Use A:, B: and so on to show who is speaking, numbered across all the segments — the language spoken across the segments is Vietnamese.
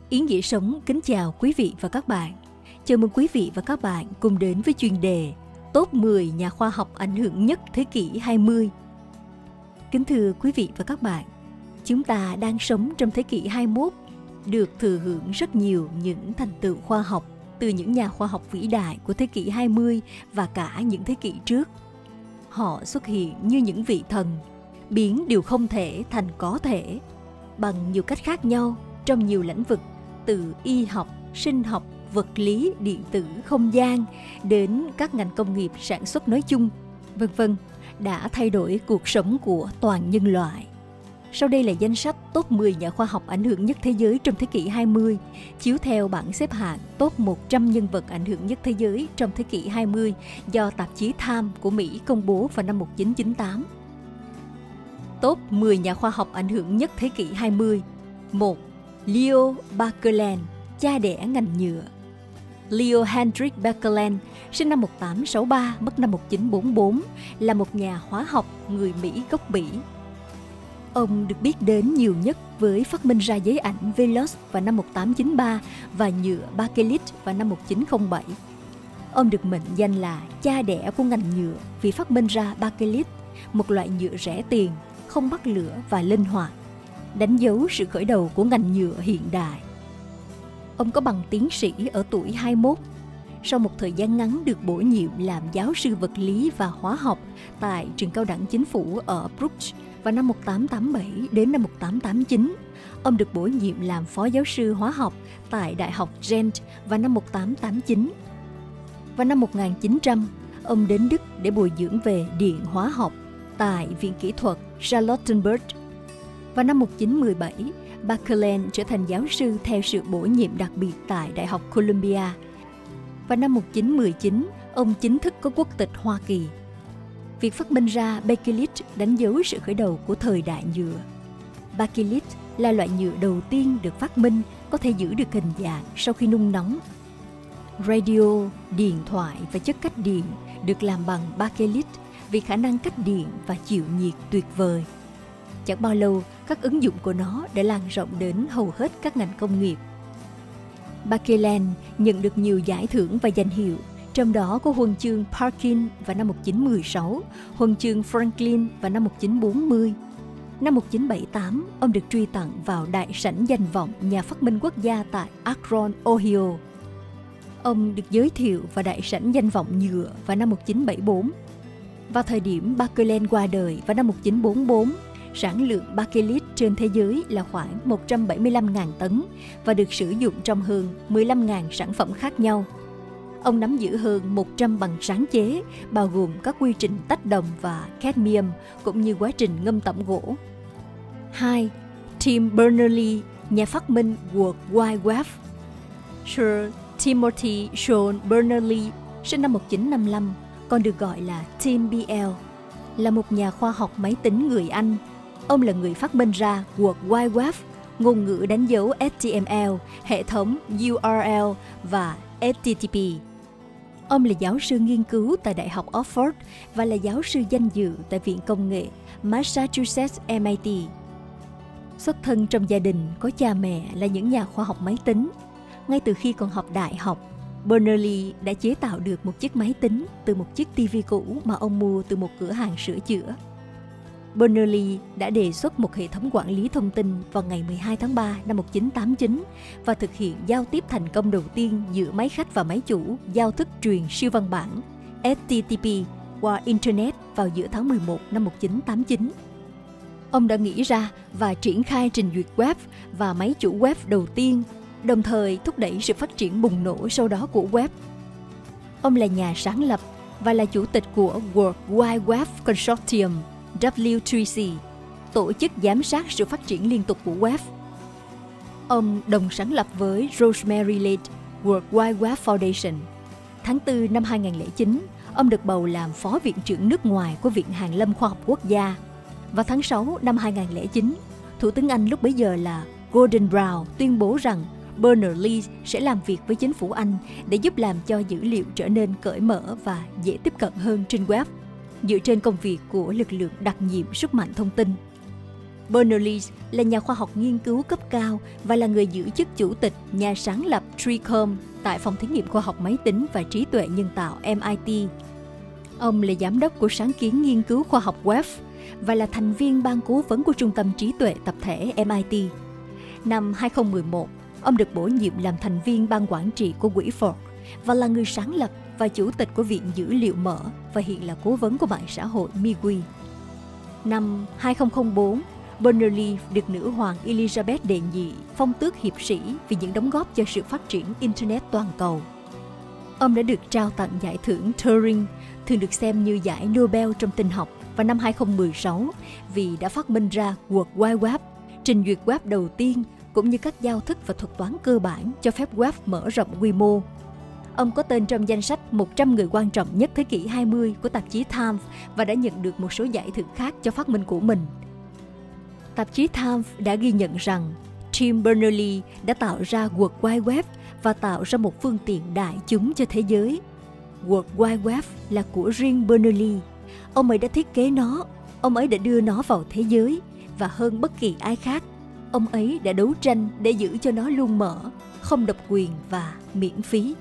A: Ý nghĩa sống kính chào quý vị và các bạn. Chào mừng quý vị và các bạn cùng đến với chuyên đề Top 10 nhà khoa học ảnh hưởng nhất thế kỷ 20. Kính thưa quý vị và các bạn, chúng ta đang sống trong thế kỷ 21, được thừa hưởng rất nhiều những thành tựu khoa học từ những nhà khoa học vĩ đại của thế kỷ 20 và cả những thế kỷ trước. Họ xuất hiện như những vị thần, biến điều không thể thành có thể, bằng nhiều cách khác nhau trong nhiều lĩnh vực, từ y học, sinh học, vật lý, điện tử, không gian đến các ngành công nghiệp sản xuất nói chung, vân vân, đã thay đổi cuộc sống của toàn nhân loại. Sau đây là danh sách top 10 nhà khoa học ảnh hưởng nhất thế giới trong thế kỷ 20, chiếu theo bảng xếp hạng top 100 nhân vật ảnh hưởng nhất thế giới trong thế kỷ 20 do tạp chí Time của Mỹ công bố vào năm 1998. Top 10 nhà khoa học ảnh hưởng nhất thế kỷ 20. 1. Leo Baekeland, cha đẻ ngành nhựa. Leo Hendrik Baekeland, sinh năm 1863, mất năm 1944, là một nhà hóa học người Mỹ gốc Bỉ. Ông được biết đến nhiều nhất với phát minh ra giấy ảnh Veloz vào năm 1893 và nhựa Bakelite vào năm 1907. Ông được mệnh danh là cha đẻ của ngành nhựa vì phát minh ra Bakelite, một loại nhựa rẻ tiền, không bắt lửa và linh hoạt, đánh dấu sự khởi đầu của ngành nhựa hiện đại. Ông có bằng tiến sĩ ở tuổi 21. Sau một thời gian ngắn được bổ nhiệm làm giáo sư vật lý và hóa học tại trường cao đẳng chính phủ ở Bruges vào năm 1887 đến năm 1889, ông được bổ nhiệm làm phó giáo sư hóa học tại Đại học Gent vào năm 1889. Vào năm 1900, ông đến Đức để bồi dưỡng về điện hóa học tại Viện Kỹ thuật Charlottenburg. Vào năm 1917, Baekeland trở thành giáo sư theo sự bổ nhiệm đặc biệt tại Đại học Columbia. Vào năm 1919, ông chính thức có quốc tịch Hoa Kỳ. Việc phát minh ra Bakelite đánh dấu sự khởi đầu của thời đại nhựa. Bakelite là loại nhựa đầu tiên được phát minh có thể giữ được hình dạng sau khi nung nóng. Radio, điện thoại và chất cách điện được làm bằng Bakelite vì khả năng cách điện và chịu nhiệt tuyệt vời. Chẳng bao lâu, các ứng dụng của nó đã lan rộng đến hầu hết các ngành công nghiệp. Baekeland nhận được nhiều giải thưởng và danh hiệu, trong đó có huân chương Parkin vào năm 1916, huân chương Franklin vào năm 1940. Năm 1978, ông được truy tặng vào Đại sảnh danh vọng nhà phát minh quốc gia tại Akron, Ohio. Ông được giới thiệu vào Đại sảnh danh vọng nhựa vào năm 1974. Vào thời điểm Baekeland qua đời vào năm 1944, sản lượng Bakelite trên thế giới là khoảng 175.000 tấn và được sử dụng trong hơn 15.000 sản phẩm khác nhau. Ông nắm giữ hơn 100 bằng sáng chế, bao gồm các quy trình tách đồng và cadmium, cũng như quá trình ngâm tẩm gỗ. 2. Tim Berners-Lee, nhà phát minh World Wide Web. Sir Timothy Sean Berners-Lee, sinh năm 1955, còn được gọi là Tim BL, là một nhà khoa học máy tính người Anh. Ông là người phát minh ra World Wide Web, ngôn ngữ đánh dấu HTML, hệ thống URL và HTTP. Ông là giáo sư nghiên cứu tại Đại học Oxford và là giáo sư danh dự tại Viện Công nghệ Massachusetts MIT. Xuất thân trong gia đình có cha mẹ là những nhà khoa học máy tính. Ngay từ khi còn học đại học, Berners-Lee đã chế tạo được một chiếc máy tính từ một chiếc TV cũ mà ông mua từ một cửa hàng sửa chữa. Berners-Lee đã đề xuất một hệ thống quản lý thông tin vào ngày 12 tháng 3 năm 1989 và thực hiện giao tiếp thành công đầu tiên giữa máy khách và máy chủ giao thức truyền siêu văn bản HTTP qua Internet vào giữa tháng 11 năm 1989. Ông đã nghĩ ra và triển khai trình duyệt web và máy chủ web đầu tiên, đồng thời thúc đẩy sự phát triển bùng nổ sau đó của web. Ông là nhà sáng lập và là chủ tịch của World Wide Web Consortium W3C, tổ chức giám sát sự phát triển liên tục của web. Ông đồng sáng lập với Rosemary Late World Wide Web Foundation. Tháng 4 năm 2009, ông được bầu làm Phó Viện trưởng nước ngoài của Viện Hàn lâm Khoa học Quốc gia. Vào tháng 6 năm 2009, Thủ tướng Anh lúc bấy giờ là Gordon Brown tuyên bố rằng Berners-Lee sẽ làm việc với chính phủ Anh để giúp làm cho dữ liệu trở nên cởi mở và dễ tiếp cận hơn trên web, dựa trên công việc của lực lượng đặc nhiệm sức mạnh thông tin. Berners-Lee là nhà khoa học nghiên cứu cấp cao và là người giữ chức chủ tịch, nhà sáng lập Tricom tại phòng thí nghiệm khoa học máy tính và trí tuệ nhân tạo MIT. Ông là giám đốc của sáng kiến nghiên cứu khoa học web và là thành viên ban cố vấn của Trung tâm trí tuệ tập thể MIT. Năm 2011, ông được bổ nhiệm làm thành viên ban quản trị của quỹ Ford và là người sáng lập và chủ tịch của Viện Dữ liệu Mở và hiện là cố vấn của mạng xã hội MeWe. Năm 2004, Berners-Lee được nữ hoàng Elizabeth đệ nhị phong tước hiệp sĩ vì những đóng góp cho sự phát triển Internet toàn cầu. Ông đã được trao tặng giải thưởng Turing, thường được xem như giải Nobel trong tin học, vào năm 2016 vì đã phát minh ra World Wide Web, trình duyệt web đầu tiên cũng như các giao thức và thuật toán cơ bản cho phép web mở rộng quy mô. Ông có tên trong danh sách 100 người quan trọng nhất thế kỷ 20 của tạp chí Times và đã nhận được một số giải thưởng khác cho phát minh của mình. Tạp chí Times đã ghi nhận rằng Tim Berners-Lee đã tạo ra World Wide Web và tạo ra một phương tiện đại chúng cho thế giới. World Wide Web là của riêng Berners-Lee. Ông ấy đã thiết kế nó, ông ấy đã đưa nó vào thế giới và hơn bất kỳ ai khác, ông ấy đã đấu tranh để giữ cho nó luôn mở, không độc quyền và miễn phí.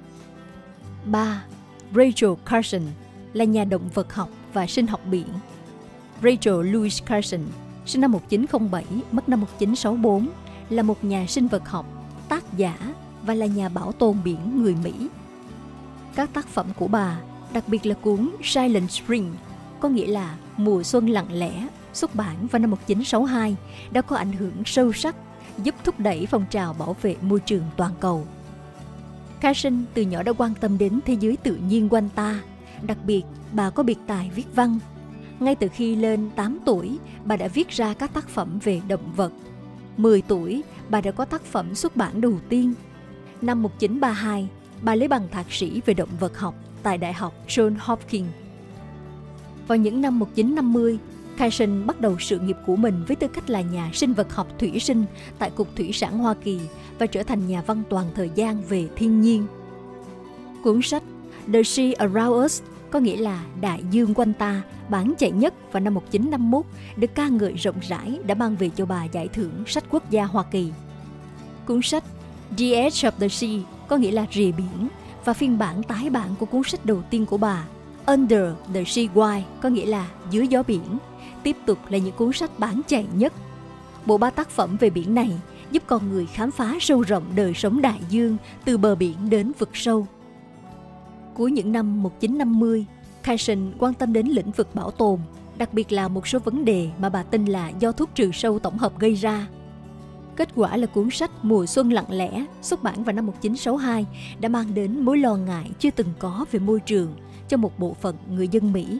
A: 3. Rachel Carson là nhà động vật học và sinh học biển. Rachel Louise Carson, sinh năm 1907, mất năm 1964, là một nhà sinh vật học, tác giả và là nhà bảo tồn biển người Mỹ. Các tác phẩm của bà, đặc biệt là cuốn Silent Spring, có nghĩa là Mùa xuân lặng lẽ, xuất bản vào năm 1962, đã có ảnh hưởng sâu sắc, giúp thúc đẩy phong trào bảo vệ môi trường toàn cầu. Carson từ nhỏ đã quan tâm đến thế giới tự nhiên quanh ta, đặc biệt bà có biệt tài viết văn. Ngay từ khi lên 8 tuổi, bà đã viết ra các tác phẩm về động vật. 10 tuổi, bà đã có tác phẩm xuất bản đầu tiên. Năm 1932, bà lấy bằng thạc sĩ về động vật học tại Đại học Johns Hopkins. Vào những năm 1950, Carson bắt đầu sự nghiệp của mình với tư cách là nhà sinh vật học thủy sinh tại Cục Thủy sản Hoa Kỳ và trở thành nhà văn toàn thời gian về thiên nhiên. Cuốn sách The Sea Around Us, có nghĩa là Đại dương quanh ta, bán chạy nhất vào năm 1951, được ca ngợi rộng rãi đã mang về cho bà giải thưởng sách quốc gia Hoa Kỳ. Cuốn sách The Edge of the Sea, có nghĩa là rìa biển, và phiên bản tái bản của cuốn sách đầu tiên của bà, Under the Sea Wide, có nghĩa là Dưới gió biển, tiếp tục là những cuốn sách bán chạy nhất. Bộ ba tác phẩm về biển này giúp con người khám phá sâu rộng đời sống đại dương từ bờ biển đến vực sâu. Cuối những năm 1950, Carson quan tâm đến lĩnh vực bảo tồn, đặc biệt là một số vấn đề mà bà tin là do thuốc trừ sâu tổng hợp gây ra. Kết quả là cuốn sách Mùa xuân lặng lẽ, xuất bản vào năm 1962, đã mang đến mối lo ngại chưa từng có về môi trường cho một bộ phận người dân Mỹ.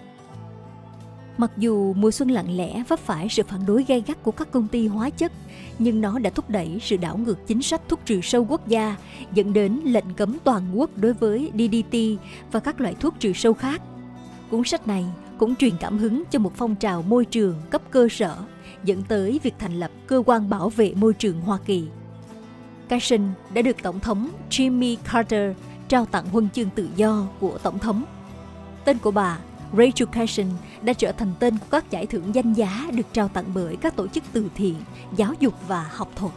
A: Mặc dù Mùa xuân lặng lẽ vấp phải sự phản đối gay gắt của các công ty hóa chất, nhưng nó đã thúc đẩy sự đảo ngược chính sách thuốc trừ sâu quốc gia, dẫn đến lệnh cấm toàn quốc đối với DDT và các loại thuốc trừ sâu khác. Cuốn sách này cũng truyền cảm hứng cho một phong trào môi trường cấp cơ sở, dẫn tới việc thành lập Cơ quan Bảo vệ Môi trường Hoa Kỳ. Carson đã được Tổng thống Jimmy Carter trao tặng huân chương tự do của Tổng thống. Tên của bà, Rachel Carson, đã trở thành tên của các giải thưởng danh giá được trao tặng bởi các tổ chức từ thiện, giáo dục và học thuật.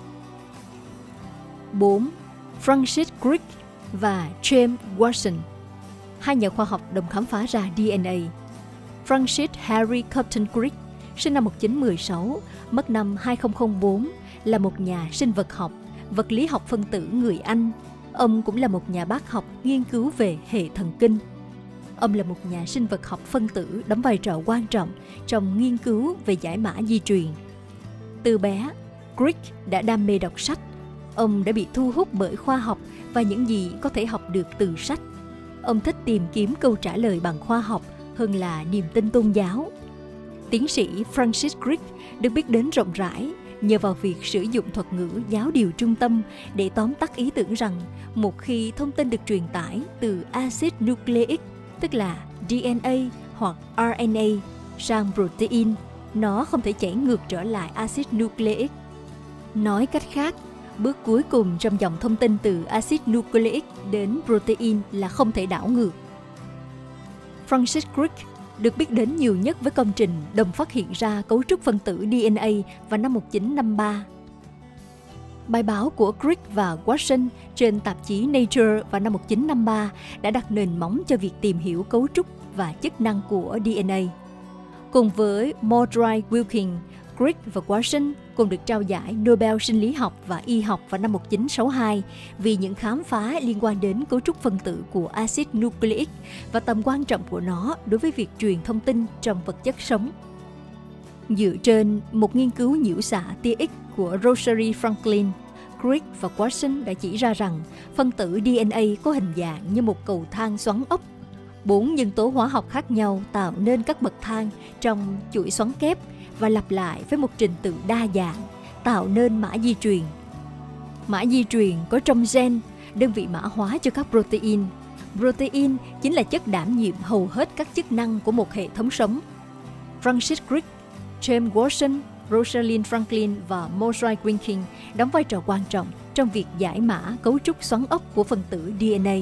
A: 4. Francis Crick và James Watson, hai nhà khoa học đồng khám phá ra DNA. Francis Harry Compton Crick, sinh năm 1916, mất năm 2004, là một nhà sinh vật học, vật lý học phân tử người Anh. Ông cũng là một nhà bác học nghiên cứu về hệ thần kinh. Ông là một nhà sinh vật học phân tử đóng vai trò quan trọng trong nghiên cứu về giải mã di truyền. Từ bé, Crick đã đam mê đọc sách. Ông đã bị thu hút bởi khoa học và những gì có thể học được từ sách. Ông thích tìm kiếm câu trả lời bằng khoa học hơn là niềm tin tôn giáo. Tiến sĩ Francis Crick được biết đến rộng rãi nhờ vào việc sử dụng thuật ngữ giáo điều trung tâm để tóm tắt ý tưởng rằng một khi thông tin được truyền tải từ axit nucleic, tức là DNA hoặc RNA, sang protein, nó không thể chảy ngược trở lại axit nucleic. Nói cách khác, bước cuối cùng trong dòng thông tin từ axit nucleic đến protein là không thể đảo ngược. Francis Crick được biết đến nhiều nhất với công trình đồng phát hiện ra cấu trúc phân tử DNA vào năm 1953. Bài báo của Crick và Watson trên tạp chí Nature vào năm 1953 đã đặt nền móng cho việc tìm hiểu cấu trúc và chức năng của DNA. Cùng với Mordray Wilking, Crick và Watson cùng được trao giải Nobel sinh lý học và y học vào năm 1962 vì những khám phá liên quan đến cấu trúc phân tử của axit nucleic và tầm quan trọng của nó đối với việc truyền thông tin trong vật chất sống. Dựa trên một nghiên cứu nhiễu xạ tia X của Rosary Franklin, Crick và Watson đã chỉ ra rằng phân tử DNA có hình dạng như một cầu thang xoắn ốc. 4 nhân tố hóa học khác nhau tạo nên các bậc thang trong chuỗi xoắn kép và lặp lại với một trình tự đa dạng, tạo nên mã di truyền. Mã di truyền có trong gen, đơn vị mã hóa cho các protein. Protein chính là chất đảm nhiệm hầu hết các chức năng của một hệ thống sống. Francis Crick, James Watson, Rosalind Franklin và Mordray Wilking đóng vai trò quan trọng trong việc giải mã cấu trúc xoắn ốc của phân tử DNA.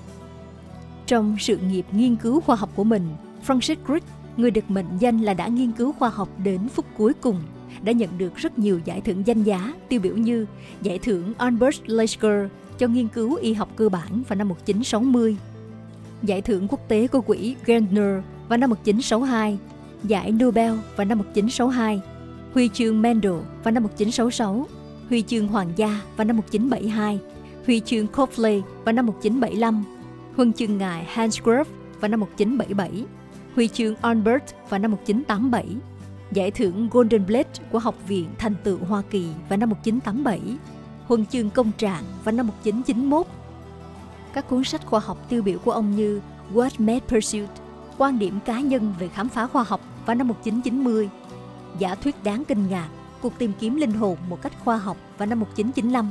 A: Trong sự nghiệp nghiên cứu khoa học của mình, Francis Crick, người được mệnh danh là đã nghiên cứu khoa học đến phút cuối cùng, đã nhận được rất nhiều giải thưởng danh giá tiêu biểu như giải thưởng Albert Lasker cho nghiên cứu y học cơ bản vào năm 1960, giải thưởng quốc tế của quỹ Gardner vào năm 1962, giải Nobel vào năm 1962, huy chương Mendel vào năm 1966, huy chương Hoàng gia vào năm 1972, huy chương Copley vào năm 1975, huân chương ngài Hansgrohe vào năm 1977, huy chương Albert vào năm 1987, giải thưởng Golden Blade của Học viện Thành tựu Hoa Kỳ vào năm 1987, huân chương Công trạng vào năm 1991. Các cuốn sách khoa học tiêu biểu của ông như What Made Pursuit, quan điểm cá nhân về khám phá khoa học vào năm 1990, giả thuyết đáng kinh ngạc, cuộc tìm kiếm linh hồn một cách khoa học vào năm 1995.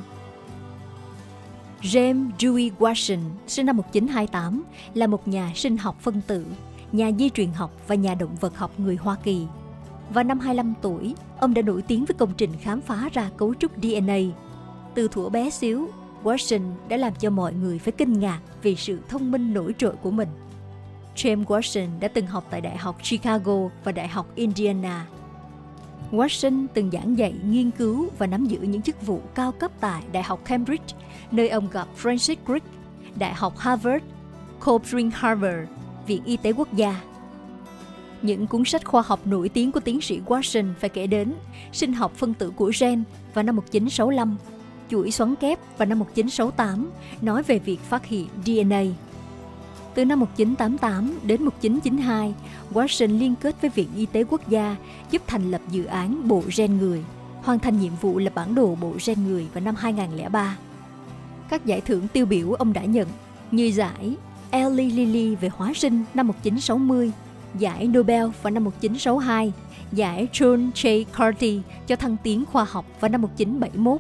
A: James Dewey Watson, sinh năm 1928, là một nhà sinh học phân tử, nhà di truyền học và nhà động vật học người Hoa Kỳ. Vào năm 25 tuổi, ông đã nổi tiếng với công trình khám phá ra cấu trúc DNA. Từ thuở bé xíu, Watson đã làm cho mọi người phải kinh ngạc vì sự thông minh nổi trội của mình. James Watson đã từng học tại Đại học Chicago và Đại học Indiana. Watson từng giảng dạy, nghiên cứu và nắm giữ những chức vụ cao cấp tại Đại học Cambridge, nơi ông gặp Francis Crick, Đại học Harvard, Cochrane Harvard, Viện Y tế Quốc gia. Những cuốn sách khoa học nổi tiếng của tiến sĩ Watson phải kể đến Sinh học phân tử của gen vào năm 1965, Chuỗi xoắn kép vào năm 1968, nói về việc phát hiện DNA. Từ năm 1988 đến 1992, Watson liên kết với Viện Y tế Quốc gia giúp thành lập dự án Bộ Gen Người, hoàn thành nhiệm vụ lập bản đồ Bộ Gen Người vào năm 2003. Các giải thưởng tiêu biểu ông đã nhận như giải Eli Lilly về hóa sinh năm 1960, giải Nobel vào năm 1962, giải John J. Carty cho thăng tiến khoa học vào năm 1971.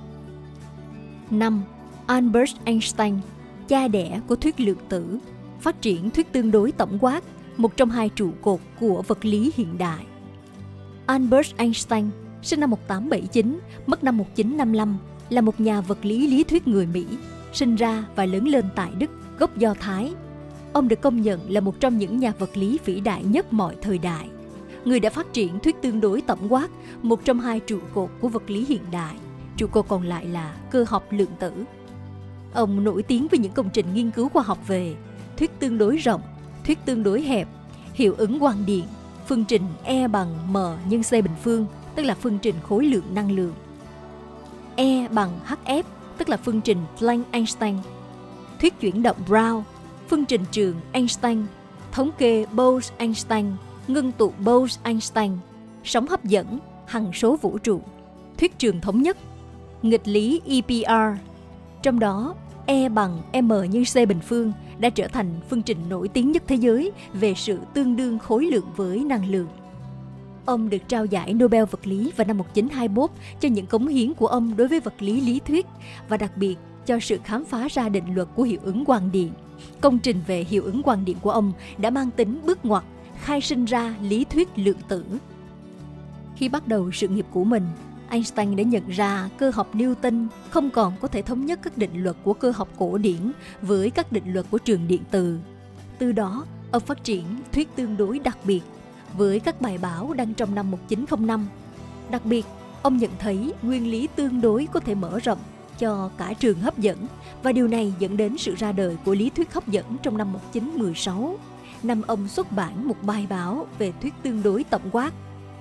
A: 5. Albert Einstein, cha đẻ của thuyết lượng tử, phát triển thuyết tương đối tổng quát, một trong hai trụ cột của vật lý hiện đại. Albert Einstein, sinh năm 1879, mất năm 1955, là một nhà vật lý lý thuyết người Mỹ, sinh ra và lớn lên tại Đức, gốc Do Thái. Ông được công nhận là một trong những nhà vật lý vĩ đại nhất mọi thời đại. Người đã phát triển thuyết tương đối tổng quát, một trong hai trụ cột của vật lý hiện đại. Trụ cột còn lại là cơ học lượng tử. Ông nổi tiếng với những công trình nghiên cứu khoa học về thuyết tương đối rộng, thuyết tương đối hẹp, hiệu ứng quang điện, phương trình E bằng M nhân C bình phương, tức là phương trình khối lượng năng lượng. E bằng HF, tức là phương trình Planck-Einstein. Thuyết chuyển động Brown, phương trình trường Einstein, thống kê Bose-Einstein, ngưng tụ Bose-Einstein, sóng hấp dẫn, hằng số vũ trụ, thuyết trường thống nhất, nghịch lý EPR. Trong đó, E bằng M nhân C bình phương đã trở thành phương trình nổi tiếng nhất thế giới về sự tương đương khối lượng với năng lượng. Ông được trao giải Nobel vật lý vào năm 1921 cho những cống hiến của ông đối với vật lý lý thuyết và đặc biệt cho sự khám phá ra định luật của hiệu ứng quang điện. Công trình về hiệu ứng quang điện của ông đã mang tính bước ngoặt, khai sinh ra lý thuyết lượng tử. Khi bắt đầu sự nghiệp của mình, Einstein đã nhận ra cơ học Newton không còn có thể thống nhất các định luật của cơ học cổ điển với các định luật của trường điện từ. Từ đó, Ông phát triển thuyết tương đối đặc biệt với các bài báo đăng trong năm 1905. Đặc biệt, ông nhận thấy nguyên lý tương đối có thể mở rộng cho cả trường hấp dẫn, và điều này dẫn đến sự ra đời của lý thuyết hấp dẫn trong năm 1916, năm ông xuất bản một bài báo về thuyết tương đối tổng quát.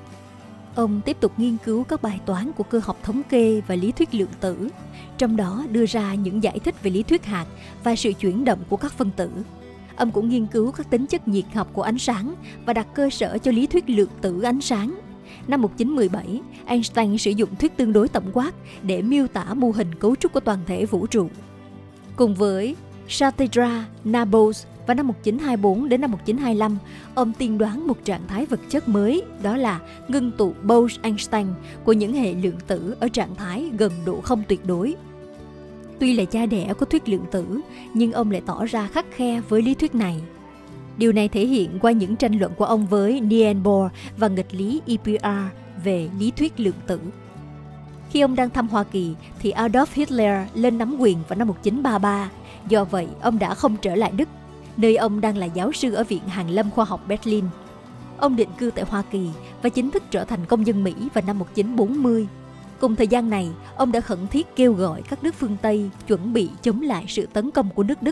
A: Ông tiếp tục nghiên cứu các bài toán của cơ học thống kê và lý thuyết lượng tử, trong đó đưa ra những giải thích về lý thuyết hạt và sự chuyển động của các phân tử. Ông cũng nghiên cứu các tính chất nhiệt học của ánh sáng và đặt cơ sở cho lý thuyết lượng tử ánh sáng. Năm 1917, Einstein sử dụng thuyết tương đối tổng quát để miêu tả mô hình cấu trúc của toàn thể vũ trụ. Cùng với Saavedra, Nabors, vào năm 1924 đến năm 1925, ông tiên đoán một trạng thái vật chất mới, đó là ngưng tụ Bose-Einstein của những hệ lượng tử ở trạng thái gần độ không tuyệt đối. Tuy là cha đẻ của thuyết lượng tử, nhưng ông lại tỏ ra khắt khe với lý thuyết này. Điều này thể hiện qua những tranh luận của ông với Niels Bohr và nghịch lý EPR về lý thuyết lượng tử. Khi ông đang thăm Hoa Kỳ thì Adolf Hitler lên nắm quyền vào năm 1933, do vậy ông đã không trở lại Đức, nơi ông đang là giáo sư ở Viện Hàn lâm Khoa học Berlin. Ông định cư tại Hoa Kỳ và chính thức trở thành công dân Mỹ vào năm 1940. Cùng thời gian này, ông đã khẩn thiết kêu gọi các nước phương Tây chuẩn bị chống lại sự tấn công của nước Đức.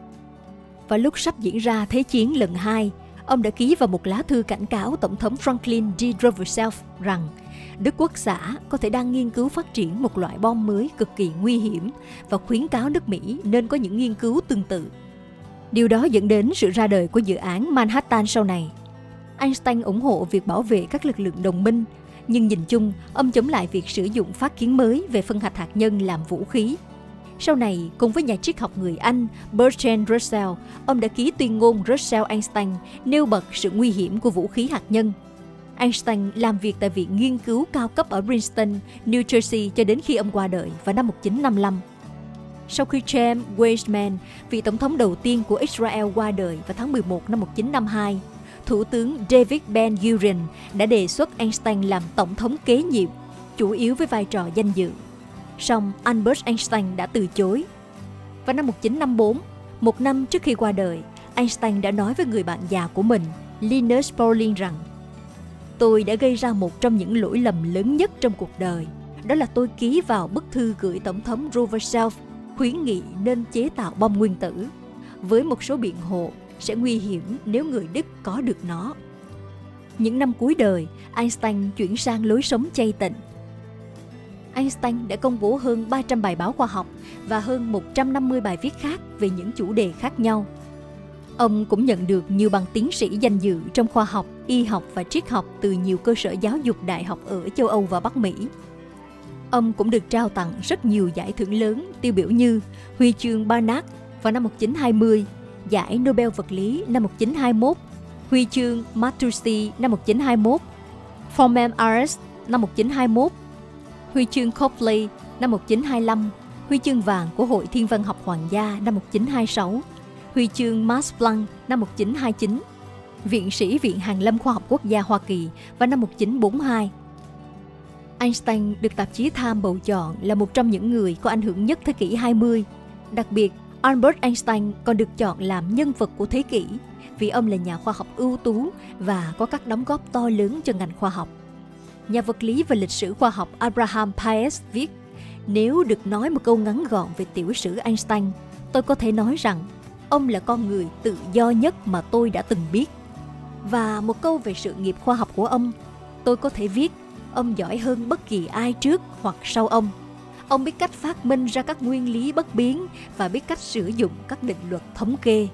A: Vào lúc sắp diễn ra Thế chiến lần 2, ông đã ký vào một lá thư cảnh cáo Tổng thống Franklin D. Roosevelt rằng Đức Quốc xã có thể đang nghiên cứu phát triển một loại bom mới cực kỳ nguy hiểm và khuyến cáo nước Mỹ nên có những nghiên cứu tương tự. Điều đó dẫn đến sự ra đời của dự án Manhattan sau này. Einstein ủng hộ việc bảo vệ các lực lượng đồng minh, nhưng nhìn chung, ông chống lại việc sử dụng phát kiến mới về phân hạch hạt nhân làm vũ khí. Sau này, cùng với nhà triết học người Anh Bertrand Russell, ông đã ký tuyên ngôn Russell-Einstein nêu bật sự nguy hiểm của vũ khí hạt nhân. Einstein làm việc tại Viện Nghiên cứu cao cấp ở Princeton, New Jersey cho đến khi ông qua đời vào năm 1955. Sau khi James Weizmann, vị tổng thống đầu tiên của Israel qua đời vào tháng 11 năm 1952, Thủ tướng David Ben-Gurion đã đề xuất Einstein làm tổng thống kế nhiệm, chủ yếu với vai trò danh dự. Song Albert Einstein đã từ chối. Vào năm 1954, một năm trước khi qua đời, Einstein đã nói với người bạn già của mình, Linus Pauling rằng: "Tôi đã gây ra một trong những lỗi lầm lớn nhất trong cuộc đời. Đó là tôi ký vào bức thư gửi Tổng thống Roosevelt khuyến nghị nên chế tạo bom nguyên tử, với một số biện hộ sẽ nguy hiểm nếu người Đức có được nó." Những năm cuối đời, Einstein chuyển sang lối sống chay tịnh. Einstein đã công bố hơn 300 bài báo khoa học và hơn 150 bài viết khác về những chủ đề khác nhau. Ông cũng nhận được nhiều bằng tiến sĩ danh dự trong khoa học, y học và triết học từ nhiều cơ sở giáo dục đại học ở châu Âu và Bắc Mỹ. Ông cũng được trao tặng rất nhiều giải thưởng lớn tiêu biểu như Huy chương Barnard vào năm 1920, Giải Nobel vật lý năm 1921, Huy chương Matteucci năm 1921, Forman Ares năm 1921, Huy chương Copley năm 1925, Huy chương vàng của Hội Thiên văn học Hoàng gia năm 1926, Huy chương Max Planck năm 1929, Viện sĩ Viện Hàn lâm Khoa học Quốc gia Hoa Kỳ vào năm 1942. Einstein được tạp chí Time bầu chọn là một trong những người có ảnh hưởng nhất thế kỷ 20. Đặc biệt, Albert Einstein còn được chọn làm nhân vật của thế kỷ vì ông là nhà khoa học ưu tú và có các đóng góp to lớn cho ngành khoa học. Nhà vật lý và lịch sử khoa học Abraham Paes viết: "Nếu được nói một câu ngắn gọn về tiểu sử Einstein, tôi có thể nói rằng ông là con người tự do nhất mà tôi đã từng biết. Và một câu về sự nghiệp khoa học của ông, tôi có thể viết ông giỏi hơn bất kỳ ai trước hoặc sau ông. Ông biết cách phát minh ra các nguyên lý bất biến và biết cách sử dụng các định luật thống kê."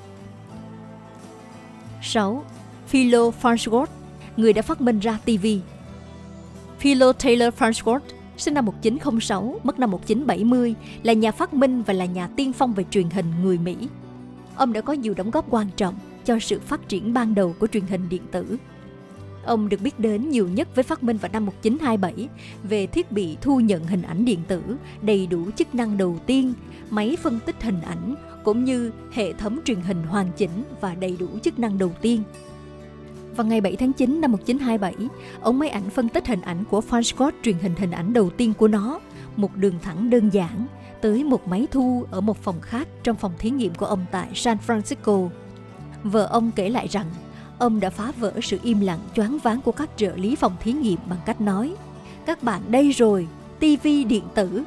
A: 6. Philo Farnsworth, người đã phát minh ra TV. Philo Taylor Farnsworth, sinh năm 1906, mất năm 1970, là nhà phát minh và là nhà tiên phong về truyền hình người Mỹ. Ông đã có nhiều đóng góp quan trọng cho sự phát triển ban đầu của truyền hình điện tử. Ông được biết đến nhiều nhất với phát minh vào năm 1927 về thiết bị thu nhận hình ảnh điện tử đầy đủ chức năng đầu tiên, máy phân tích hình ảnh, cũng như hệ thống truyền hình hoàn chỉnh và đầy đủ chức năng đầu tiên. Vào ngày 7 tháng 9 năm 1927, ống máy ảnh phân tích hình ảnh của Farnsworth truyền hình ảnh đầu tiên của nó, một đường thẳng đơn giản, tới một máy thu ở một phòng khác trong phòng thí nghiệm của ông tại San Francisco. Vợ ông kể lại rằng ông đã phá vỡ sự im lặng choáng váng của các trợ lý phòng thí nghiệm bằng cách nói: "Các bạn đây rồi, tivi điện tử."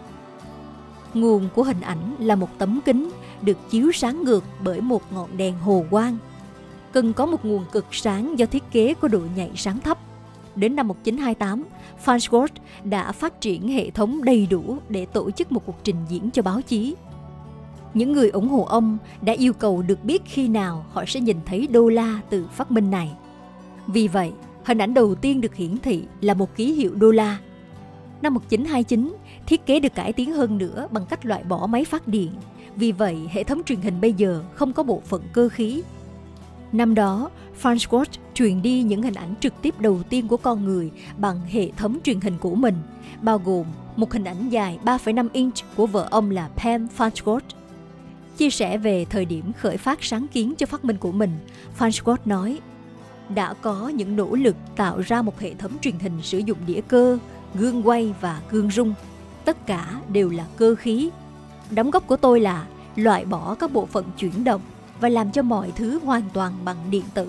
A: Nguồn của hình ảnh là một tấm kính được chiếu sáng ngược bởi một ngọn đèn hồ quang. Cần có một nguồn cực sáng do thiết kế có độ nhạy sáng thấp. Đến năm 1928, Farnsworth đã phát triển hệ thống đầy đủ để tổ chức một cuộc trình diễn cho báo chí. Những người ủng hộ ông đã yêu cầu được biết khi nào họ sẽ nhìn thấy đô la từ phát minh này. Vì vậy, hình ảnh đầu tiên được hiển thị là một ký hiệu đô la. Năm 1929, thiết kế được cải tiến hơn nữa bằng cách loại bỏ máy phát điện. Vì vậy, hệ thống truyền hình bây giờ không có bộ phận cơ khí. Năm đó, Farnsworth truyền đi những hình ảnh trực tiếp đầu tiên của con người bằng hệ thống truyền hình của mình, bao gồm một hình ảnh dài 3,5 inch của vợ ông là Pam Farnsworth. Chia sẻ về thời điểm khởi phát sáng kiến cho phát minh của mình, Farnsworth nói: "Đã có những nỗ lực tạo ra một hệ thống truyền hình sử dụng đĩa cơ, gương quay và gương rung. Tất cả đều là cơ khí. Đóng góp của tôi là loại bỏ các bộ phận chuyển động và làm cho mọi thứ hoàn toàn bằng điện tử.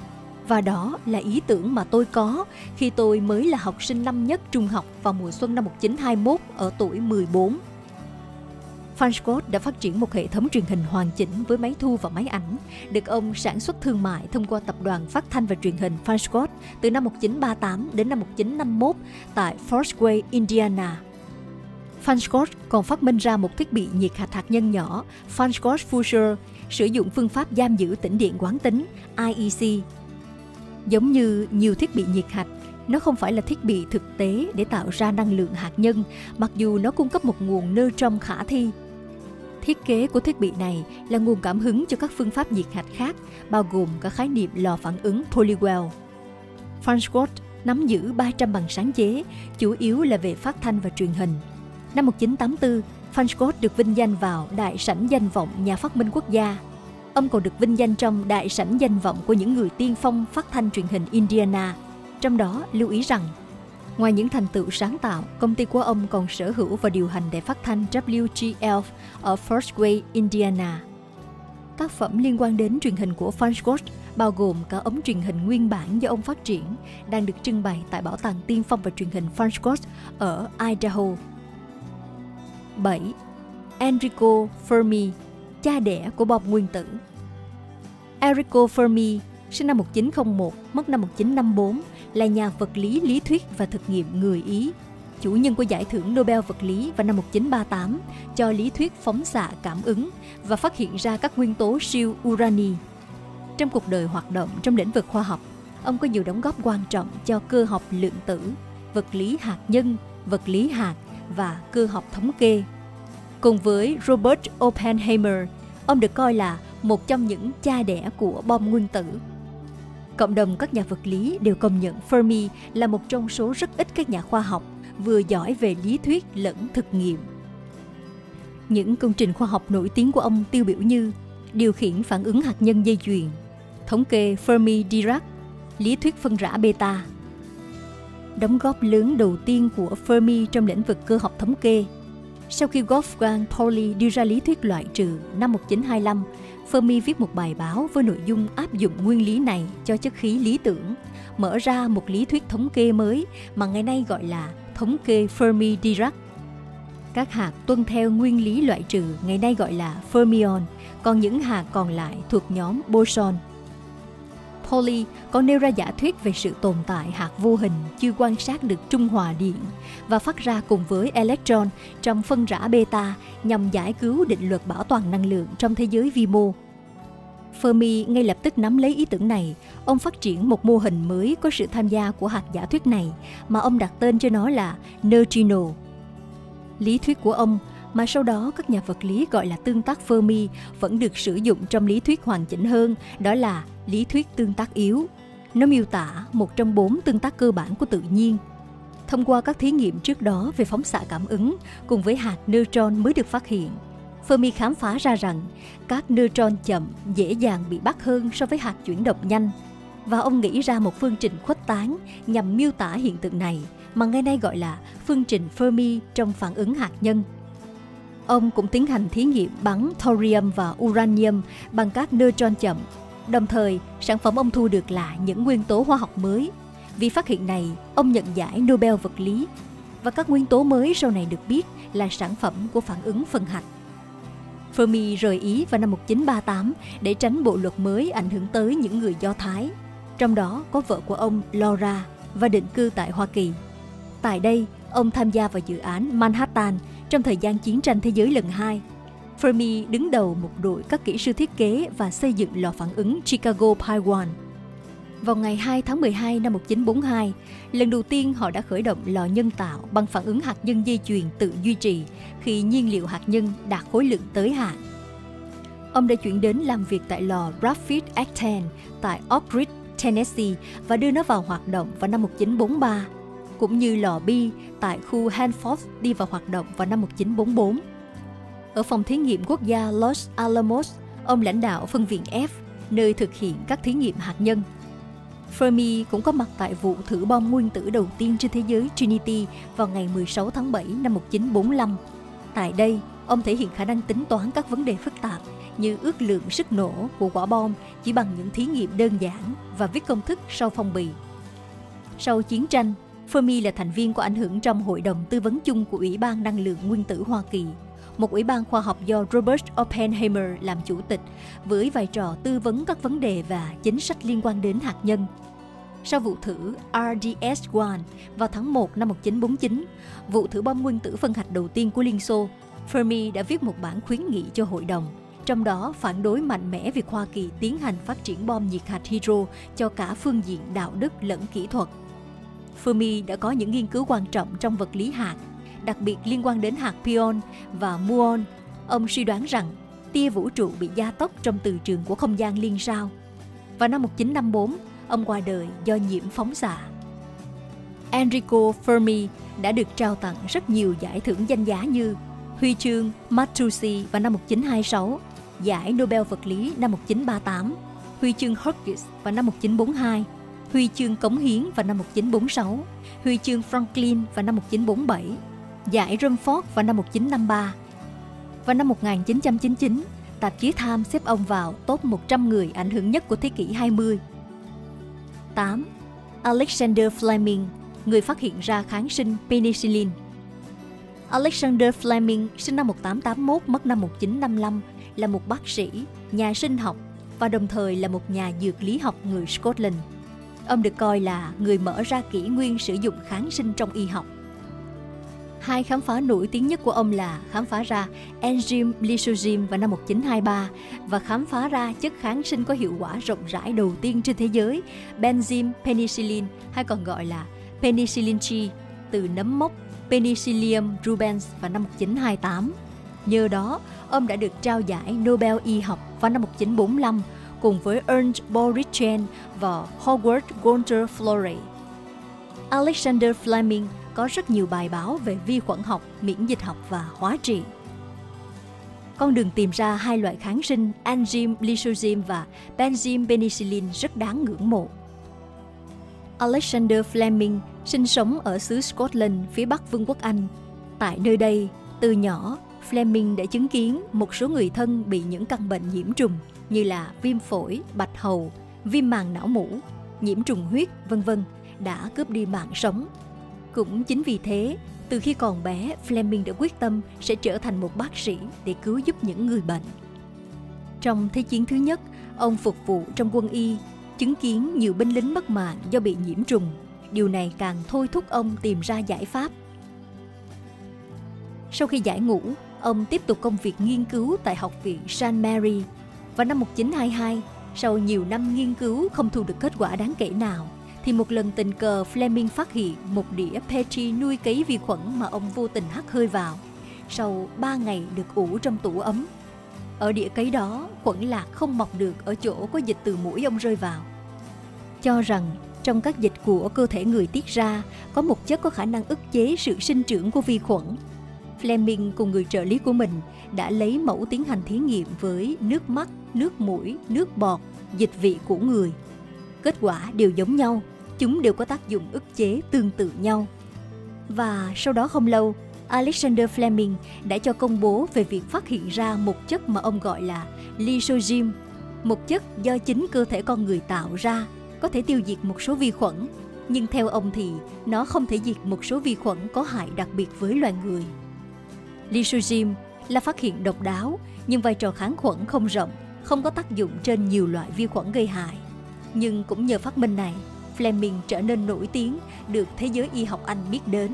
A: Và đó là ý tưởng mà tôi có khi tôi mới là học sinh năm nhất trung học vào mùa xuân năm 1921 ở tuổi 14. Farnsworth đã phát triển một hệ thống truyền hình hoàn chỉnh với máy thu và máy ảnh, được ông sản xuất thương mại thông qua tập đoàn phát thanh và truyền hình Farnsworth từ năm 1938 đến năm 1951 tại Fort Wayne, Indiana. Farnsworth còn phát minh ra một thiết bị nhiệt hạch hạt nhân nhỏ, Farnsworth Fusher, sử dụng phương pháp giam giữ tĩnh điện quán tính, IEC. Giống như nhiều thiết bị nhiệt hạch, nó không phải là thiết bị thực tế để tạo ra năng lượng hạt nhân, mặc dù nó cung cấp một nguồn neutron khả thi. Thiết kế của thiết bị này là nguồn cảm hứng cho các phương pháp nhiệt hạch khác, bao gồm cả khái niệm lò phản ứng Polywell. Farnsworth nắm giữ 300 bằng sáng chế, chủ yếu là về phát thanh và truyền hình. Năm 1984, Farnsworth được vinh danh vào Đại sảnh danh vọng nhà phát minh quốc gia. Ông còn được vinh danh trong Đại sảnh danh vọng của những người tiên phong phát thanh truyền hình Indiana. Trong đó lưu ý rằng, ngoài những thành tựu sáng tạo, công ty của ông còn sở hữu và điều hành đài phát thanh WGL ở Fort Wayne, Indiana. Tác phẩm liên quan đến truyền hình của Farnsworth bao gồm cả ống truyền hình nguyên bản do ông phát triển, đang được trưng bày tại Bảo tàng tiên phong và truyền hình Farnsworth ở Idaho. 7. Enrico Fermi, cha đẻ của bom nguyên tử. Enrico Fermi, sinh năm 1901, mất năm 1954, là nhà vật lý lý thuyết và thực nghiệm người Ý, chủ nhân của giải thưởng Nobel vật lý vào năm 1938 cho lý thuyết phóng xạ cảm ứng và phát hiện ra các nguyên tố siêu urani. Trong cuộc đời hoạt động trong lĩnh vực khoa học, ông có nhiều đóng góp quan trọng cho cơ học lượng tử, vật lý hạt nhân, vật lý hạt và cơ học thống kê. Cùng với Robert Oppenheimer, ông được coi là một trong những cha đẻ của bom nguyên tử. Cộng đồng các nhà vật lý đều công nhận Fermi là một trong số rất ít các nhà khoa học vừa giỏi về lý thuyết lẫn thực nghiệm. Những công trình khoa học nổi tiếng của ông tiêu biểu như điều khiển phản ứng hạt nhân dây chuyền, thống kê Fermi-Dirac, lý thuyết phân rã beta. Đóng góp lớn đầu tiên của Fermi trong lĩnh vực cơ học thống kê. Sau khi Wolfgang Pauli đưa ra lý thuyết loại trừ năm 1925, Fermi viết một bài báo với nội dung áp dụng nguyên lý này cho chất khí lý tưởng, mở ra một lý thuyết thống kê mới mà ngày nay gọi là thống kê Fermi-Dirac. Các hạt tuân theo nguyên lý loại trừ ngày nay gọi là fermion, còn những hạt còn lại thuộc nhóm boson. Pauli còn nêu ra giả thuyết về sự tồn tại hạt vô hình chưa quan sát được trung hòa điện và phát ra cùng với electron trong phân rã beta nhằm giải cứu định luật bảo toàn năng lượng trong thế giới vi mô. Fermi ngay lập tức nắm lấy ý tưởng này. Ông phát triển một mô hình mới có sự tham gia của hạt giả thuyết này mà ông đặt tên cho nó là neutrino. Lý thuyết của ông, mà sau đó các nhà vật lý gọi là tương tác Fermi, vẫn được sử dụng trong lý thuyết hoàn chỉnh hơn, đó là lý thuyết tương tác yếu. Nó miêu tả một trong 4 tương tác cơ bản của tự nhiên. Thông qua các thí nghiệm trước đó về phóng xạ cảm ứng cùng với hạt neutron mới được phát hiện, Fermi khám phá ra rằng các neutron chậm dễ dàng bị bắt hơn so với hạt chuyển động nhanh, và ông nghĩ ra một phương trình khuếch tán nhằm miêu tả hiện tượng này mà ngày nay gọi là phương trình Fermi trong phản ứng hạt nhân. Ông cũng tiến hành thí nghiệm bắn thorium và uranium bằng các neutron chậm. Đồng thời, sản phẩm ông thu được là những nguyên tố hóa học mới. Vì phát hiện này, ông nhận giải Nobel vật lý. Và các nguyên tố mới sau này được biết là sản phẩm của phản ứng phân hạch. Fermi rời Ý vào năm 1938 để tránh bộ luật mới ảnh hưởng tới những người Do Thái, trong đó có vợ của ông Laura, và định cư tại Hoa Kỳ. Tại đây, ông tham gia vào dự án Manhattan trong thời gian chiến tranh thế giới lần 2. Fermi đứng đầu một đội các kỹ sư thiết kế và xây dựng lò phản ứng Chicago Pi 1. Vào ngày 2 tháng 12 năm 1942, lần đầu tiên họ đã khởi động lò nhân tạo bằng phản ứng hạt nhân dây chuyền tự duy trì khi nhiên liệu hạt nhân đạt khối lượng tới hạn. Ông đã chuyển đến làm việc tại lò Rapid X10 tại Oak Ridge, Tennessee và đưa nó vào hoạt động vào năm 1943, cũng như lò bi tại khu Hanford đi vào hoạt động vào năm 1944. Ở phòng thí nghiệm quốc gia Los Alamos, ông lãnh đạo phân viện F, nơi thực hiện các thí nghiệm hạt nhân. Fermi cũng có mặt tại vụ thử bom nguyên tử đầu tiên trên thế giới Trinity vào ngày 16 tháng 7 năm 1945. Tại đây, ông thể hiện khả năng tính toán các vấn đề phức tạp như ước lượng sức nổ của quả bom chỉ bằng những thí nghiệm đơn giản và viết công thức sau phong bì. Sau chiến tranh, Fermi là thành viên có ảnh hưởng trong Hội đồng Tư vấn chung của Ủy ban Năng lượng Nguyên tử Hoa Kỳ, một ủy ban khoa học do Robert Oppenheimer làm chủ tịch, với vai trò tư vấn các vấn đề và chính sách liên quan đến hạt nhân. Sau vụ thử RDS-1 vào tháng 1 năm 1949, vụ thử bom nguyên tử phân hạch đầu tiên của Liên Xô, Fermi đã viết một bản khuyến nghị cho Hội đồng, trong đó phản đối mạnh mẽ việc Hoa Kỳ tiến hành phát triển bom nhiệt hạch hydro cho cả phương diện đạo đức lẫn kỹ thuật. Fermi đã có những nghiên cứu quan trọng trong vật lý hạt, đặc biệt liên quan đến hạt pion và muon. Ông suy đoán rằng tia vũ trụ bị gia tốc trong từ trường của không gian liên sao. Vào năm 1954, ông qua đời do nhiễm phóng xạ. Enrico Fermi đã được trao tặng rất nhiều giải thưởng danh giá như huy chương Matteucci vào năm 1926, giải Nobel vật lý năm 1938, huy chương Hughes vào năm 1942, huy chương Cống hiến vào năm 1946, huy chương Franklin vào năm 1947, giải Rumford vào năm 1953. Vào năm 1999, tạp chí Time xếp ông vào top 100 người ảnh hưởng nhất của thế kỷ 20. 8. Alexander Fleming, người phát hiện ra kháng sinh penicillin. Alexander Fleming, sinh năm 1881, mất năm 1955, là một bác sĩ, nhà sinh học và đồng thời là một nhà dược lý học người Scotland. Ông được coi là người mở ra kỷ nguyên sử dụng kháng sinh trong y học. Hai khám phá nổi tiếng nhất của ông là khám phá ra enzyme lysozyme vào năm 1923 và khám phá ra chất kháng sinh có hiệu quả rộng rãi đầu tiên trên thế giới, benzyme penicillin, hay còn gọi là penicillin G, từ nấm mốc Penicillium rubens vào năm 1928. Nhờ đó, ông đã được trao giải Nobel y học vào năm 1945 cùng với Ernst Borischen và Howard Gunter Florey. Alexander Fleming có rất nhiều bài báo về vi khuẩn học, miễn dịch học và hóa trị. Con đường tìm ra hai loại kháng sinh enzyme lysozyme và benzyme penicillin rất đáng ngưỡng mộ. Alexander Fleming sinh sống ở xứ Scotland, phía bắc Vương quốc Anh. Tại nơi đây, từ nhỏ, Fleming đã chứng kiến một số người thân bị những căn bệnh nhiễm trùng như là viêm phổi, bạch hầu, viêm màng não mủ, nhiễm trùng huyết, v.v. đã cướp đi mạng sống. Cũng chính vì thế, từ khi còn bé, Fleming đã quyết tâm sẽ trở thành một bác sĩ để cứu giúp những người bệnh. Trong Thế chiến thứ nhất, ông phục vụ trong quân y, chứng kiến nhiều binh lính mất mạng do bị nhiễm trùng. Điều này càng thôi thúc ông tìm ra giải pháp. Sau khi giải ngũ, ông tiếp tục công việc nghiên cứu tại Học viện St. Mary. Vào năm 1922, sau nhiều năm nghiên cứu không thu được kết quả đáng kể nào, thì một lần tình cờ Fleming phát hiện một đĩa Petri nuôi cấy vi khuẩn mà ông vô tình hắt hơi vào. Sau 3 ngày được ủ trong tủ ấm. Ở đĩa cấy đó, khuẩn lạc không mọc được ở chỗ có dịch từ mũi ông rơi vào. Cho rằng trong các dịch của cơ thể người tiết ra có một chất có khả năng ức chế sự sinh trưởng của vi khuẩn. Fleming cùng người trợ lý của mình đã lấy mẫu tiến hành thí nghiệm với nước mắt, nước mũi, nước bọt, dịch vị của người. Kết quả đều giống nhau, chúng đều có tác dụng ức chế tương tự nhau. Và sau đó không lâu, Alexander Fleming đã cho công bố về việc phát hiện ra một chất mà ông gọi là lysozyme. một chất do chính cơ thể con người tạo ra, có thể tiêu diệt một số vi khuẩn, nhưng theo ông thì nó không thể diệt một số vi khuẩn có hại đặc biệt với loài người. Lysozyme là phát hiện độc đáo, nhưng vai trò kháng khuẩn không rộng, không có tác dụng trên nhiều loại vi khuẩn gây hại. Nhưng cũng nhờ phát minh này, Fleming trở nên nổi tiếng, được thế giới y học Anh biết đến.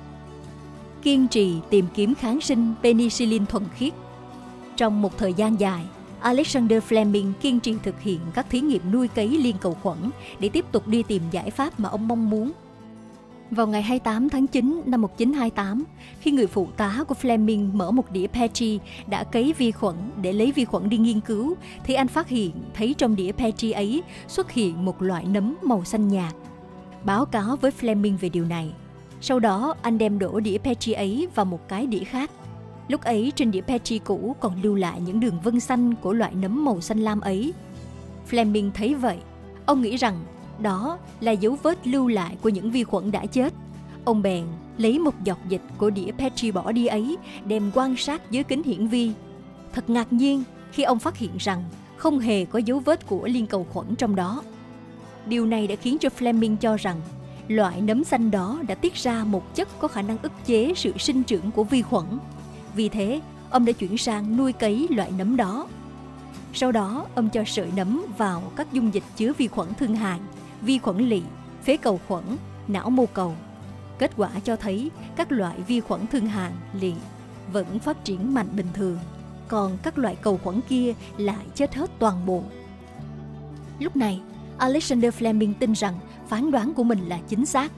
A: Kiên trì tìm kiếm kháng sinh penicillin thuần khiết. Trong một thời gian dài, Alexander Fleming kiên trì thực hiện các thí nghiệm nuôi cấy liên cầu khuẩn để tiếp tục đi tìm giải pháp mà ông mong muốn. Vào ngày 28 tháng 9 năm 1928, khi người phụ tá của Fleming mở một đĩa Petri đã cấy vi khuẩn để lấy vi khuẩn đi nghiên cứu, thì anh phát hiện thấy trong đĩa Petri ấy xuất hiện một loại nấm màu xanh nhạt. Báo cáo với Fleming về điều này. Sau đó, anh đem đổ đĩa Petri ấy vào một cái đĩa khác. Lúc ấy trên đĩa Petri cũ còn lưu lại những đường vân xanh của loại nấm màu xanh lam ấy. Fleming thấy vậy, ông nghĩ rằng đó là dấu vết lưu lại của những vi khuẩn đã chết. Ông bèn lấy một giọt dịch của đĩa Petri bỏ đi ấy đem quan sát dưới kính hiển vi. Thật ngạc nhiên khi ông phát hiện rằng không hề có dấu vết của liên cầu khuẩn trong đó. Điều này đã khiến cho Fleming cho rằng loại nấm xanh đó đã tiết ra một chất có khả năng ức chế sự sinh trưởng của vi khuẩn. Vì thế, ông đã chuyển sang nuôi cấy loại nấm đó. Sau đó, ông cho sợi nấm vào các dung dịch chứa vi khuẩn thương hàn, vi khuẩn lỵ, phế cầu khuẩn, não mô cầu. Kết quả cho thấy các loại vi khuẩn thương hàn, lỵ vẫn phát triển mạnh bình thường, còn các loại cầu khuẩn kia lại chết hết toàn bộ. Lúc này, Alexander Fleming tin rằng phán đoán của mình là chính xác.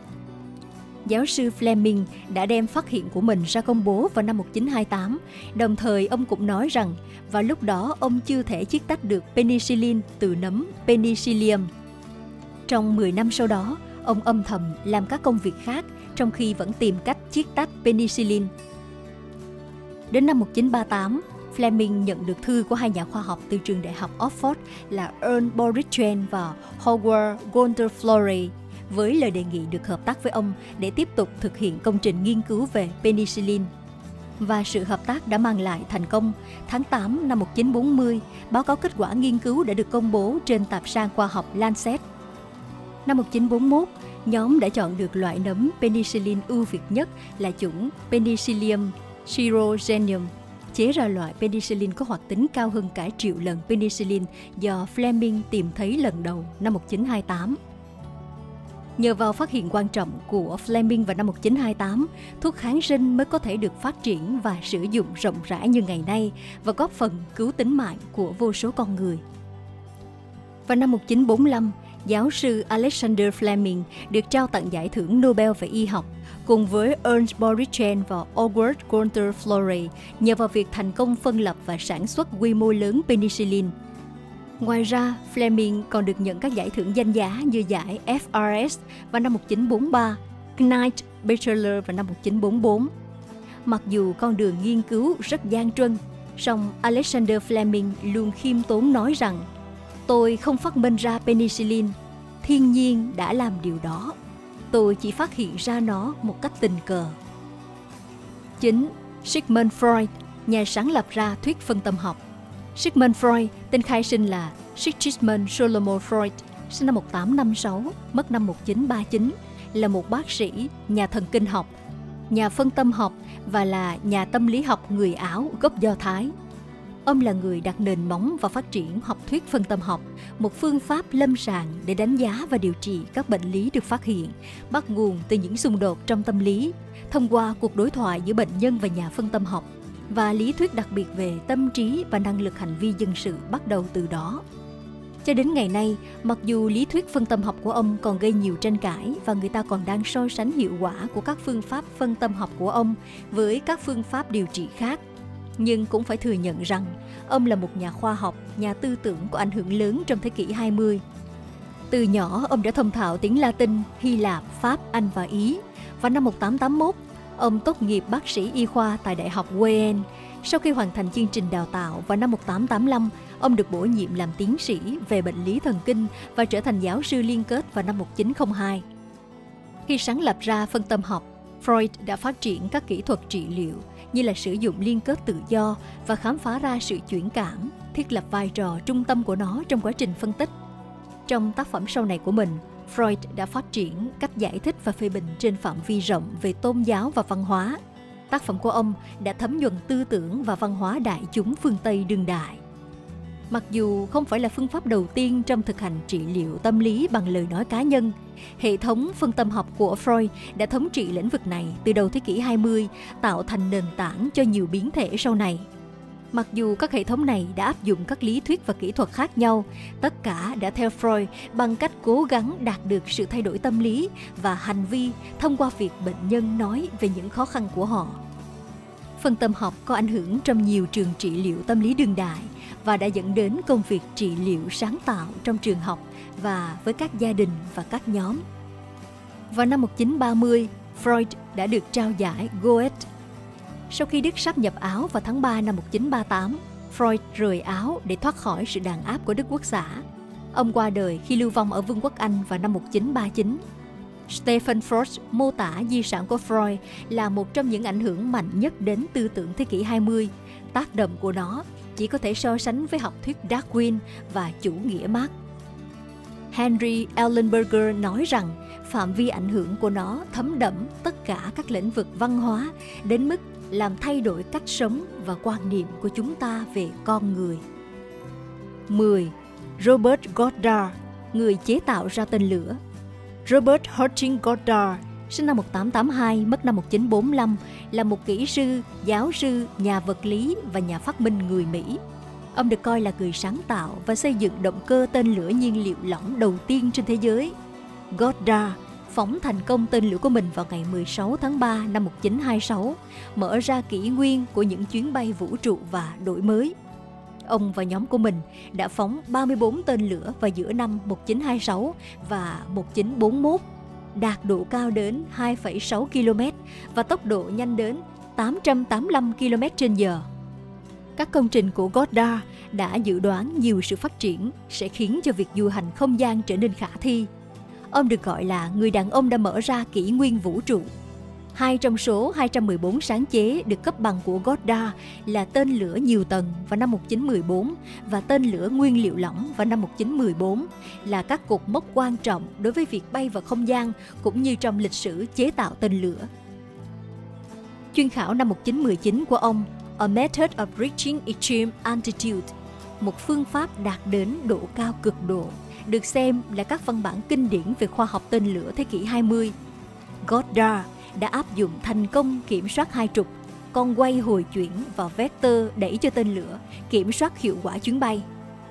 A: Giáo sư Fleming đã đem phát hiện của mình ra công bố vào năm 1928, đồng thời ông cũng nói rằng vào lúc đó ông chưa thể chiết tách được penicillin từ nấm Penicillium. Trong 10 năm sau đó, ông âm thầm làm các công việc khác trong khi vẫn tìm cách chiết tách penicillin. Đến năm 1938, Fleming nhận được thư của hai nhà khoa học từ trường đại học Oxford là Ernst Borichen và Howard Gunther Florey với lời đề nghị được hợp tác với ông để tiếp tục thực hiện công trình nghiên cứu về penicillin. Và sự hợp tác đã mang lại thành công. Tháng 8 năm 1940, báo cáo kết quả nghiên cứu đã được công bố trên tạp san khoa học Lancet. Năm 1941, nhóm đã chọn được loại nấm penicillin ưu việt nhất là chủng Penicillium styrogenium, chế ra loại penicillin có hoạt tính cao hơn cả triệu lần penicillin do Fleming tìm thấy lần đầu năm 1928. Nhờ vào phát hiện quan trọng của Fleming vào năm 1928, thuốc kháng sinh mới có thể được phát triển và sử dụng rộng rãi như ngày nay và góp phần cứu tính mạng của vô số con người. Vào năm 1945, giáo sư Alexander Fleming được trao tặng giải thưởng Nobel về y học cùng với Ernst Borichen và Howard Gunther Florey nhờ vào việc thành công phân lập và sản xuất quy mô lớn penicillin. Ngoài ra, Fleming còn được nhận các giải thưởng danh giá như giải FRS vào năm 1943, Knight Bachelor vào năm 1944. Mặc dù con đường nghiên cứu rất gian truân, song Alexander Fleming luôn khiêm tốn nói rằng tôi không phát minh ra penicillin, thiên nhiên đã làm điều đó. Tôi chỉ phát hiện ra nó một cách tình cờ. Chính Sigmund Freud, nhà sáng lập ra thuyết phân tâm học. Sigmund Freud, tên khai sinh là Sigismund Solomon Freud, sinh năm 1856, mất năm 1939, là một bác sĩ, nhà thần kinh học, nhà phân tâm học và là nhà tâm lý học người Áo gốc Do Thái. Ông là người đặt nền móng và phát triển học thuyết phân tâm học, một phương pháp lâm sàng để đánh giá và điều trị các bệnh lý được phát hiện, bắt nguồn từ những xung đột trong tâm lý, thông qua cuộc đối thoại giữa bệnh nhân và nhà phân tâm học, và lý thuyết đặc biệt về tâm trí và năng lực hành vi dân sự bắt đầu từ đó. Cho đến ngày nay, mặc dù lý thuyết phân tâm học của ông còn gây nhiều tranh cãi và người ta còn đang so sánh hiệu quả của các phương pháp phân tâm học của ông với các phương pháp điều trị khác, nhưng cũng phải thừa nhận rằng ông là một nhà khoa học, nhà tư tưởng có ảnh hưởng lớn trong thế kỷ 20. Từ nhỏ, ông đã thông thạo tiếng Latin, Hy Lạp, Pháp, Anh và Ý. Vào năm 1881, ông tốt nghiệp bác sĩ y khoa tại Đại học Wien. Sau khi hoàn thành chương trình đào tạo, vào năm 1885, ông được bổ nhiệm làm tiến sĩ về bệnh lý thần kinh và trở thành giáo sư liên kết vào năm 1902. Khi sáng lập ra phân tâm học, Freud đã phát triển các kỹ thuật trị liệu như là sử dụng liên kết tự do và khám phá ra sự chuyển cảm, thiết lập vai trò trung tâm của nó trong quá trình phân tích. Trong tác phẩm sau này của mình, Freud đã phát triển cách giải thích và phê bình trên phạm vi rộng về tôn giáo và văn hóa. Tác phẩm của ông đã thấm nhuần tư tưởng và văn hóa đại chúng phương Tây đương đại. Mặc dù không phải là phương pháp đầu tiên trong thực hành trị liệu tâm lý bằng lời nói cá nhân, hệ thống phân tâm học của Freud đã thống trị lĩnh vực này từ đầu thế kỷ 20, tạo thành nền tảng cho nhiều biến thể sau này. Mặc dù các hệ thống này đã áp dụng các lý thuyết và kỹ thuật khác nhau, tất cả đã theo Freud bằng cách cố gắng đạt được sự thay đổi tâm lý và hành vi thông qua việc bệnh nhân nói về những khó khăn của họ. Phân tâm học có ảnh hưởng trong nhiều trường trị liệu tâm lý đương đại và đã dẫn đến công việc trị liệu sáng tạo trong trường học và với các gia đình và các nhóm. Vào năm 1930, Freud đã được trao giải Goethe. Sau khi Đức sáp nhập Áo vào tháng 3 năm 1938, Freud rời Áo để thoát khỏi sự đàn áp của Đức Quốc xã. Ông qua đời khi lưu vong ở Vương quốc Anh vào năm 1939. Stephen Frost mô tả di sản của Freud là một trong những ảnh hưởng mạnh nhất đến tư tưởng thế kỷ 20. Tác động của nó chỉ có thể so sánh với học thuyết Darwin và chủ nghĩa Marx. Henry Ellenberger nói rằng phạm vi ảnh hưởng của nó thấm đẫm tất cả các lĩnh vực văn hóa đến mức làm thay đổi cách sống và quan niệm của chúng ta về con người. 10. Robert Goddard, người chế tạo ra tên lửa. Robert Hurting Goddard, sinh năm 1882, mất năm 1945, là một kỹ sư, giáo sư, nhà vật lý và nhà phát minh người Mỹ. Ông được coi là người sáng tạo và xây dựng động cơ tên lửa nhiên liệu lỏng đầu tiên trên thế giới. Goddard phóng thành công tên lửa của mình vào ngày 16 tháng 3 năm 1926, mở ra kỷ nguyên của những chuyến bay vũ trụ và đổi mới. Ông và nhóm của mình đã phóng 34 tên lửa vào giữa năm 1926 và 1941, đạt độ cao đến 2,6 km và tốc độ nhanh đến 885 km/h. Các công trình của Goddard đã dự đoán nhiều sự phát triển sẽ khiến cho việc du hành không gian trở nên khả thi. Ông được gọi là người đàn ông đã mở ra kỷ nguyên vũ trụ. 2 trong số 214 sáng chế được cấp bằng của Goddard là tên lửa nhiều tầng vào năm 1914 và tên lửa nguyên liệu lỏng vào năm 1914 là các cột mốc quan trọng đối với việc bay vào không gian cũng như trong lịch sử chế tạo tên lửa. Chuyên khảo năm 1919 của ông, A Method of Reaching Extreme Altitude, một phương pháp đạt đến độ cao cực độ, được xem là các văn bản kinh điển về khoa học tên lửa thế kỷ 20. Goddard đã áp dụng thành công kiểm soát hai trục, con quay hồi chuyển và vector đẩy cho tên lửa, kiểm soát hiệu quả chuyến bay.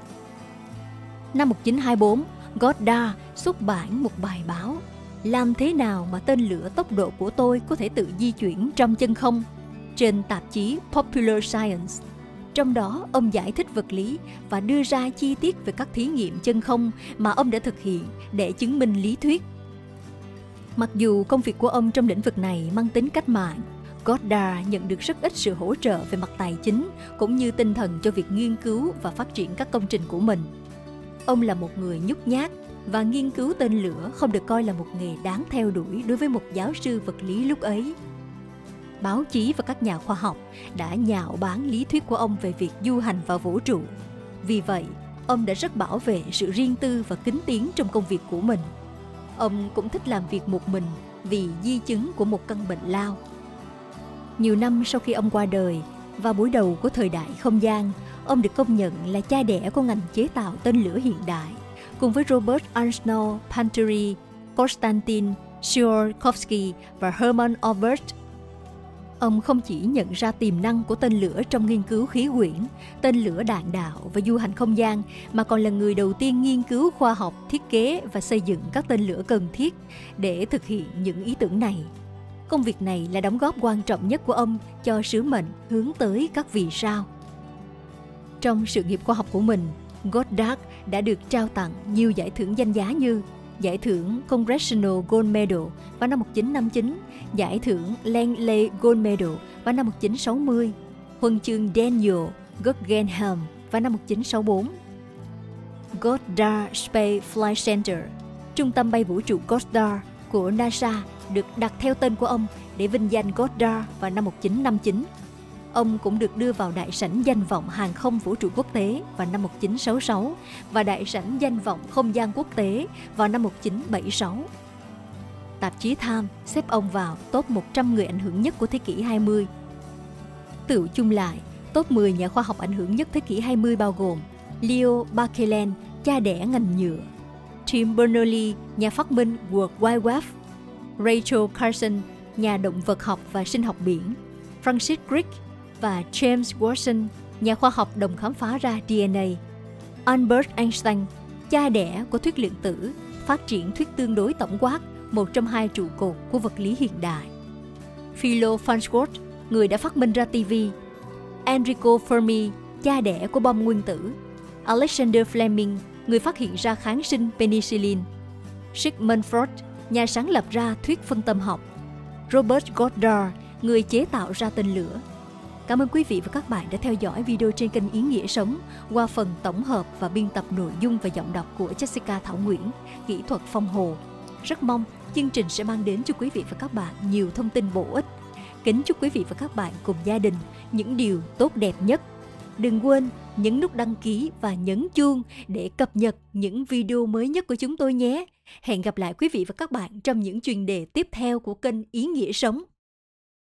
A: Năm 1924, Goddard xuất bản một bài báo Làm thế nào mà tên lửa tốc độ của tôi có thể tự di chuyển trong chân không? Trên tạp chí Popular Science. Trong đó, ông giải thích vật lý và đưa ra chi tiết về các thí nghiệm chân không mà ông đã thực hiện để chứng minh lý thuyết. Mặc dù công việc của ông trong lĩnh vực này mang tính cách mạng, Goddard nhận được rất ít sự hỗ trợ về mặt tài chính cũng như tinh thần cho việc nghiên cứu và phát triển các công trình của mình. Ông là một người nhút nhát và nghiên cứu tên lửa không được coi là một nghề đáng theo đuổi đối với một giáo sư vật lý lúc ấy. Báo chí và các nhà khoa học đã nhạo báng lý thuyết của ông về việc du hành vào vũ trụ. Vì vậy, ông đã rất bảo vệ sự riêng tư và kín tiếng trong công việc của mình. Ông cũng thích làm việc một mình vì di chứng của một căn bệnh lao. Nhiều năm sau khi ông qua đời, vào buổi đầu của thời đại không gian, ông được công nhận là cha đẻ của ngành chế tạo tên lửa hiện đại, cùng với Robert Arnold Panteri, Konstantin Tsiolkovsky và Hermann Oberth. Ông không chỉ nhận ra tiềm năng của tên lửa trong nghiên cứu khí quyển, tên lửa đạn đạo và du hành không gian, mà còn là người đầu tiên nghiên cứu khoa học, thiết kế và xây dựng các tên lửa cần thiết để thực hiện những ý tưởng này. Công việc này là đóng góp quan trọng nhất của ông cho sứ mệnh hướng tới các vì sao. Trong sự nghiệp khoa học của mình, Goddard đã được trao tặng nhiều giải thưởng danh giá như giải thưởng Congressional Gold Medal vào năm 1959, giải thưởng Langley Gold Medal vào năm 1960, huân chương Daniel Guggenheim vào năm 1964. Goddard Space Flight Center, trung tâm bay vũ trụ Goddard của NASA, được đặt theo tên của ông để vinh danh Goddard vào năm 1959. Ông cũng được đưa vào đại sảnh danh vọng hàng không vũ trụ quốc tế vào năm 1966 và đại sảnh danh vọng không gian quốc tế vào năm 1976. Tạp chí Time xếp ông vào top 100 người ảnh hưởng nhất của thế kỷ 20. Tựu chung lại, top 10 nhà khoa học ảnh hưởng nhất thế kỷ 20 bao gồm Leo Barclaycard, cha đẻ ngành nhựa; Tim Berners-Lee, nhà phát minh World Wide Web; Rachel Carson, nhà động vật học và sinh học biển; Francis Crick và James Watson, nhà khoa học đồng khám phá ra DNA; Albert Einstein, cha đẻ của thuyết lượng tử, phát triển thuyết tương đối tổng quát, một trong hai trụ cột của vật lý hiện đại; Philo Farnsworth, người đã phát minh ra TV; Enrico Fermi, cha đẻ của bom nguyên tử; Alexander Fleming, người phát hiện ra kháng sinh penicillin; Sigmund Freud, nhà sáng lập ra thuyết phân tâm học; Robert Goddard, người chế tạo ra tên lửa. Cảm ơn quý vị và các bạn đã theo dõi video trên kênh Ý Nghĩa Sống qua phần tổng hợp và biên tập nội dung và giọng đọc của Jessica Thảo Nguyễn, kỹ thuật Phong Hồ. Rất mong chương trình sẽ mang đến cho quý vị và các bạn nhiều thông tin bổ ích. Kính chúc quý vị và các bạn cùng gia đình những điều tốt đẹp nhất. Đừng quên nhấn nút đăng ký và nhấn chuông để cập nhật những video mới nhất của chúng tôi nhé. Hẹn gặp lại quý vị và các bạn trong những chuyên đề tiếp theo của kênh Ý Nghĩa Sống.